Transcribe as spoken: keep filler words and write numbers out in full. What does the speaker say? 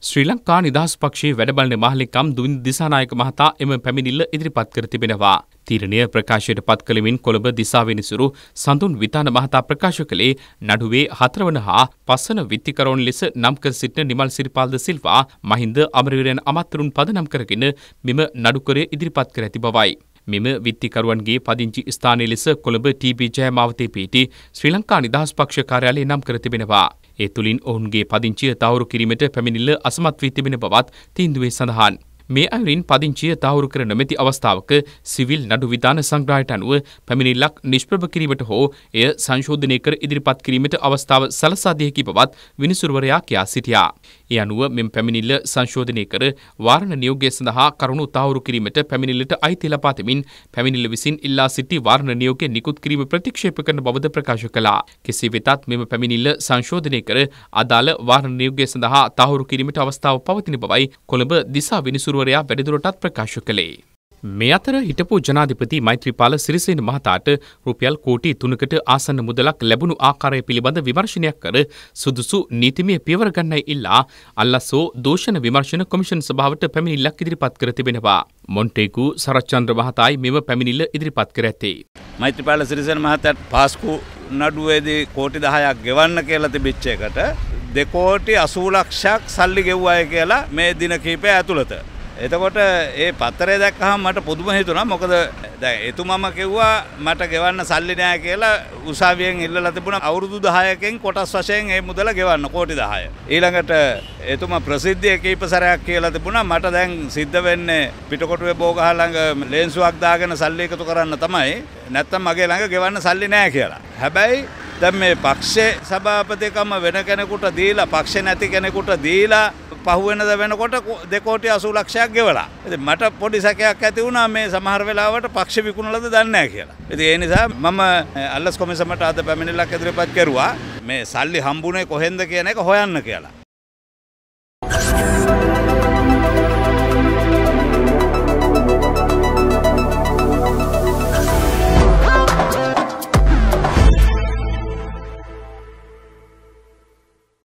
ශ්‍රී ලංකා නිදහස් පක්ෂයේ වැඩබලන මහලෙකම් දුවින්ද දිසානායක මහතා එම පැමිණිල්ල ඉදිරිපත් කර තිබෙනවා. තීරණය ප්‍රකාශයට පත් කළමින් කොළඹ දිසාවෙනිසුරු සඳුන් විතාන මහතා ප්‍රකාශ කළේ නඩුවේ හතරවන හා පස්වන විත්තිකරුවන් ලෙස නම් කර සිටින නිමල් සිරිපාල්ද සිල්වා මහින්ද අමරවීරයන් අමාත්‍යවරුන් පදනම් කරගෙන මෙම නඩුකරය ඉදිරිපත් කර ඇති බවයි. මෙම විත්තිකරුවන්ගේ පදිංචි ස්ථානයේ ලෙස කොළඹ ටී.බී. ජයමාවතේ පිහිටි ශ්‍රී ලංකා නිදහස් පක්ෂ කාර්යාලය නම් කර තිබෙනවා. ඒ තුළින් ඔවුන්ගේ පදිංචිය තහවුරු කිරීමට පැමිණිල්ල අසමත් වී තිබෙන බවත් තීන්දුවේ සඳහන්. මේ අයුරින් පදිංචිය තහවුරු කර නොමැති අවස්ථාවක සිවිල් නඩු විධාන සංග්‍රහයට අනුව පැමිණිල්ලක් නිෂ්ප්‍රභ කිරීමට හෝ එය සංශෝධනය කර ඉදිරිපත් කිරීමට අවස්ථාව සලසා දී හැකි බවත් විනිසුරුවරයා කියා සිටියා. ඒ අනුව මෙම පැමිණිල්ල සංශෝධනය කර වාරණ නියෝගය සඳහා කරුණු තහවුරු කිරීමට පැමිණිල්ලට අයිතිය ලබා දෙමින් පැමිණිල්ල විසින් ඉල්ලා සිටි වාරණ නියෝගය නිකුත් කිරීම ප්‍රතික්ෂේප කරන බවද ප්‍රකාශ කළා. කෙසේ වෙතත් මෙම පැමිණිල්ල සංශෝධනය කර අදාළ වාරණ නියෝගය සඳහා තහවුරු කිරීමට අවස්ථාව පවතින බවයි කොළඹ දිසා විනිසුරුවරයා වැඩිදුරටත් ප්‍රකාශ කළේ. මේ අතර හිටපු ජනාධිපති මෛත්‍රීපාල සිරිසේන මහතාට රුපියල් කෝටි තුනකට ආසන්න මුදලක් ලැබුණු ආකාරය පිළිබඳ විමර්ශනයක් කර සුදුසු නීතිමය පියවර ගන්නයි ඉල්ලා අල්ලසෝ දෝෂණ විමර්ශන කොමිෂන් සභාවට පැමිණිල්ලක් ඉදිරිපත් කර තිබෙනවා. මොන්ටේකු සරච්චන්ද්‍ර මහතායි මෙම පැමිණිල්ල ඉදිරිපත් කර ඇත්තේ. මෛත්‍රීපාල සිරිසේන මහතාට පාස්කු නඩුවේදී කෝටි දහයක් ගෙවන්න කියලා තිබිච්ච එකට දෙකෝටි අසූ ලක්ෂයක් සල්ලි ගෙව්වාය කියලා මේ දින කිහිපය ඇතුළත. එතකොට ඒ පත්තරේ දැක්කහම මට පුදුම හිතුණා. මොකද දැන් එතුමම කිව්වා මට ගෙවන්න සල්ලි නැහැ කියලා උසාවියෙන් ඉල්ලලා තිබුණා අවුරුදු දහයකින් කොටස් වශයෙන් මේ මුදල ගෙවන්න කෝටි දහය. ඊළඟට එතුමා ප්‍රසිද්ධිය කීප සැරයක් කියලා තිබුණා මට දැන් සිද්ධ වෙන්නේ පිටකොටුවේ බෝගහ ළඟ ලේන්සුවක් දාගෙන සල්ලි එකතු කරන්න තමයි. නැත්තම් මගේ ළඟ ගෙවන්න සල්ලි නැහැ කියලා. හැබැයි දැන් මේ පක්ෂේ සභාපතිකම වෙන කෙනෙකුට දීලා පක්ෂේ නැති කෙනෙකුට දීලා පහුවෙනද වෙනකොට දෙකෝටි අසූ ලක්ෂයක් ගෙවලා. ඉතින් මට පොඩි සැකයක් ඇති වුණා මේ සමහර වෙලාවට පක්ෂ විකුණලාද දන්නේ නැහැ කියලා. ඉතින් ඒ නිසා මම අල්ලස් කොමිසමට අද පැමිණිල්ලක් ඉදිරිපත් කරුවා මේ සල්ලි හම්බුනේ කොහෙන්ද කියන එක හොයන්න කියලා.